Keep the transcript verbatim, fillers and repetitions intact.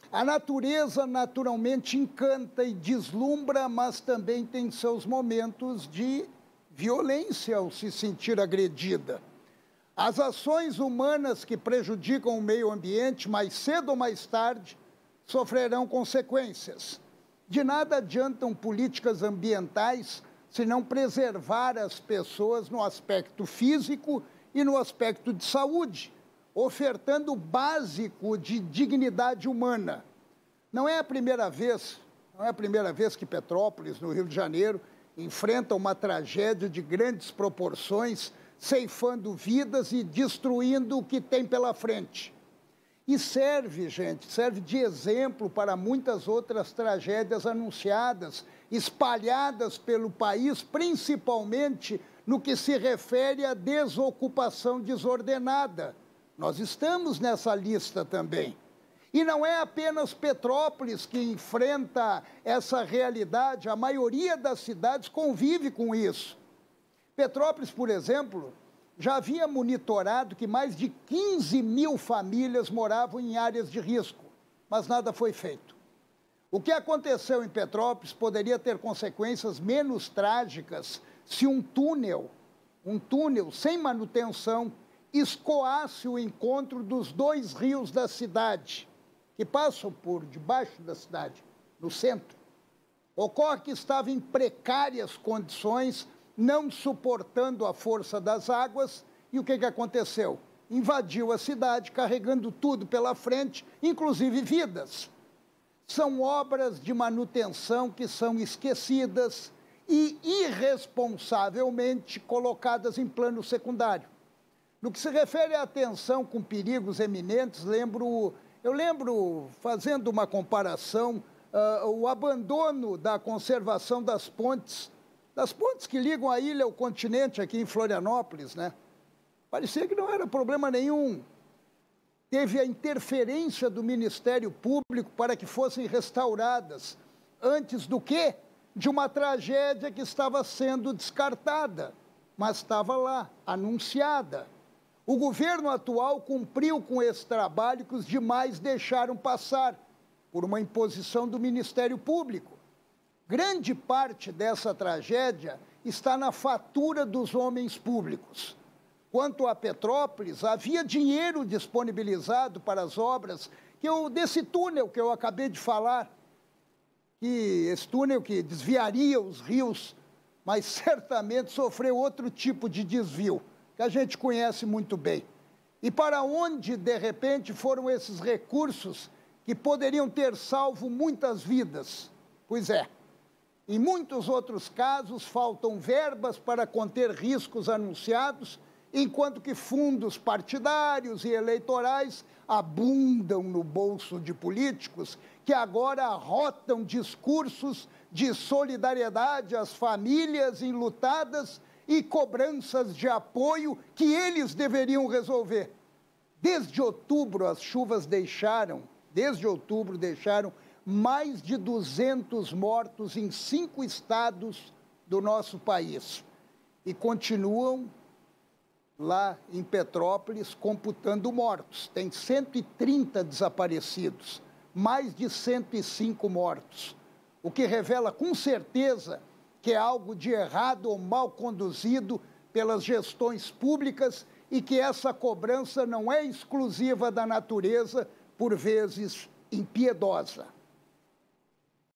A natureza naturalmente encanta e deslumbra, mas também tem seus momentos de violência ao se sentir agredida. As ações humanas que prejudicam o meio ambiente, mais cedo ou mais tarde, sofrerão consequências. De nada adiantam políticas ambientais se não preservar as pessoas no aspecto físico e no aspecto de saúde, ofertando o básico de dignidade humana. Não é a primeira vez, não é a primeira vez que Petrópolis, no Rio de Janeiro, enfrenta uma tragédia de grandes proporções, ceifando vidas e destruindo o que tem pela frente. E serve, gente, serve de exemplo para muitas outras tragédias anunciadas, espalhadas pelo país, principalmente no que se refere à desocupação desordenada. Nós estamos nessa lista também. E não é apenas Petrópolis que enfrenta essa realidade, a maioria das cidades convive com isso. Petrópolis, por exemplo, já havia monitorado que mais de quinze mil famílias moravam em áreas de risco, mas nada foi feito. O que aconteceu em Petrópolis poderia ter consequências menos trágicas se um túnel, um túnel sem manutenção, escoasse o encontro dos dois rios da cidade, que passam por debaixo da cidade, no centro. Ocorre que estava em precárias condições, não suportando a força das águas, e o que, que aconteceu? Invadiu a cidade, carregando tudo pela frente, inclusive vidas. São obras de manutenção que são esquecidas e irresponsavelmente colocadas em plano secundário. No que se refere à atenção com perigos eminentes, lembro, eu lembro, fazendo uma comparação, uh, o abandono da conservação das pontes, das pontes que ligam a ilha ao continente aqui em Florianópolis, né? Parecia que não era problema nenhum. Teve a interferência do Ministério Público para que fossem restauradas, antes do quê? De uma tragédia que estava sendo descartada, mas estava lá, anunciada. O governo atual cumpriu com esse trabalho que os demais deixaram passar, por uma imposição do Ministério Público. Grande parte dessa tragédia está na fatura dos homens públicos. Quanto a Petrópolis, havia dinheiro disponibilizado para as obras que eu, desse túnel que eu acabei de falar, que esse túnel que desviaria os rios, mas certamente sofreu outro tipo de desvio, que a gente conhece muito bem. E para onde, de repente, foram esses recursos que poderiam ter salvo muitas vidas? Pois é, em muitos outros casos, faltam verbas para conter riscos anunciados, enquanto que fundos partidários e eleitorais abundam no bolso de políticos que agora arrotam discursos de solidariedade às famílias enlutadas e cobranças de apoio que eles deveriam resolver. Desde outubro, as chuvas deixaram, desde outubro, deixaram mais de duzentos mortos em cinco estados do nosso país. E continuam lá em Petrópolis computando mortos. Tem cento e trinta desaparecidos, mais de cento e cinco mortos. O que revela com certeza que é algo de errado ou mal conduzido pelas gestões públicas e que essa cobrança não é exclusiva da natureza, por vezes impiedosa.